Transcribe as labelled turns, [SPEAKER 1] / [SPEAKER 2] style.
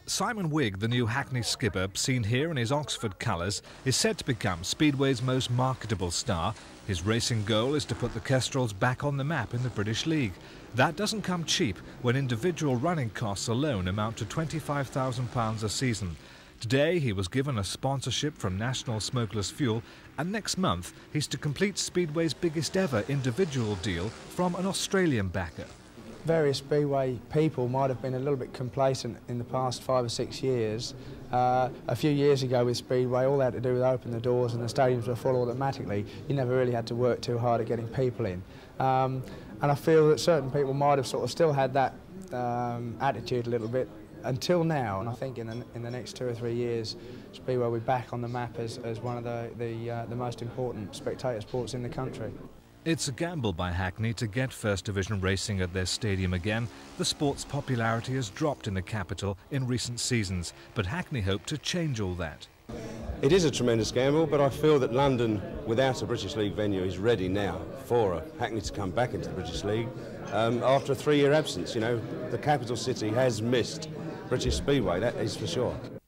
[SPEAKER 1] Simon Wigg, the new Hackney skipper, seen here in his Oxford colours, is set to become Speedway's most marketable star. His racing goal is to put the Kestrels back on the map in the British League. That doesn't come cheap when individual running costs alone amount to £25,000 a season. Today he was given a sponsorship from National Smokeless Fuel, and next month he's to complete Speedway's biggest ever individual deal from an Australian backer.
[SPEAKER 2] Various Speedway people might have been a little bit complacent in the past 5 or 6 years. A few years ago with Speedway, all they had to do was open the doors and the stadiums were full automatically. You never really had to work too hard at getting people in. And I feel that certain people might have sort of still had that attitude a little bit until now, and I think in the next 2 or 3 years Speedway will be back on the map as one of the most important spectator sports in the country.
[SPEAKER 1] It's a gamble by Hackney to get First Division racing at their stadium again. The sport's popularity has dropped in the capital in recent seasons, but Hackney hope to change all that.
[SPEAKER 3] It is a tremendous gamble, but I feel that London, without a British League venue, is ready now for Hackney to come back into the British League. After a 3-year absence, you know, the capital city has missed British Speedway, that is for sure.